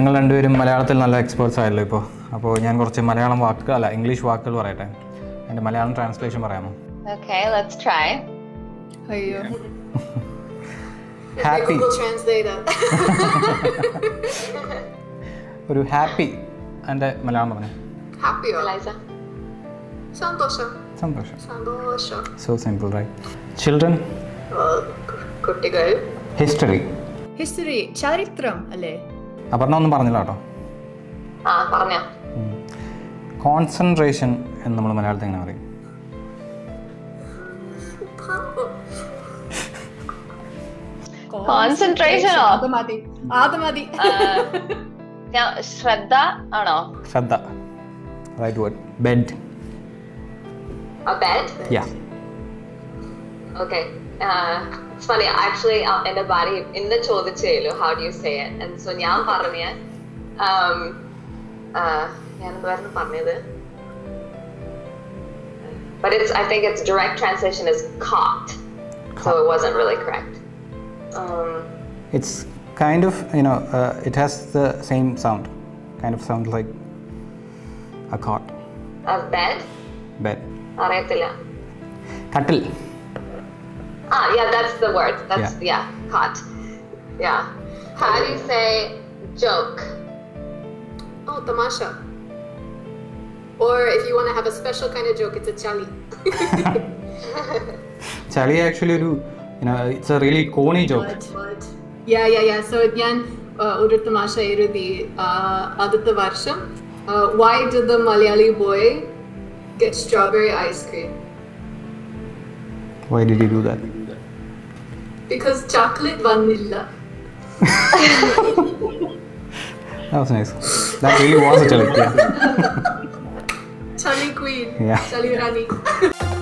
ഞങ്ങൾ രണ്ടുപേരും മലയാളത്തിൽ നല്ല എക്സ്പേർട്സ് ആയല്ലോ ഇപ്പോൾ. അപ്പോൾ ഞാൻ കുറച്ച് മലയാളം വാക്കുകൾ ഇംഗ്ലീഷ് വാക്കുകൾ പറയട്ടെ. എൻ്റെ മലയാളം ട്രാൻസ്ലേഷൻ പറയാമോ? Okay, let's try. അയ്യോ ഹാപ്പി. Google Translator. ഒരു ഹാപ്പി എൻ്റെ മലയാളം പറഞ്ഞു. Happy or Eliza. സന്തോഷം. സന്തോഷം. സന്തോഷം. So simple, right? Children. കുട്ടികൾ. History. ഹിസ്റ്ററി ചരിത്രം അല്ലേ? അപർണ ഒന്നും പറഞ്ഞില്ല കേട്ടോ. പറഞ്ഞോ. കോൺസെൻട്രേഷൻ എന്ന് നമ്മൾ മലയാളത്തിൽ എങ്ങനെ പറയും? Concentration ഓ? അത് മതി. ശ്രദ്ധ ആണോ? ശ്രദ്ധ. Right word. Bed. A bed? Yeah. Okay. It's funny, actually, in the body, in the chodhichelu, how do you say it? And so, ഞാൻ പറഞ്ഞ ഞാൻ എന്തായിരുന്നു പറഞ്ഞത്? But I think its direct translation is caught. So it wasn't really correct. It's kind of, it has the same sound. Kind of sounds like a cot. A bed? Bed. അറിയത്തില്ല. കട്ടിൽ. Yeah, that's the word. That's, yeah, caught. Yeah. How do you say joke? Oh, tamasha. Or if you want to have a special kind of joke, it's a chali. Chali actually it's a really corny joke. What? Yeah. So ഞാൻ ഒരു തമാശ എഴുതി അടുത്ത വർഷം. Why did the Malayali boy get strawberry ice cream? Why did he do that? Because chocolate vanilla. That was nice. That really was a chali. Yeah. Chali queen. Yeah. Chali rani.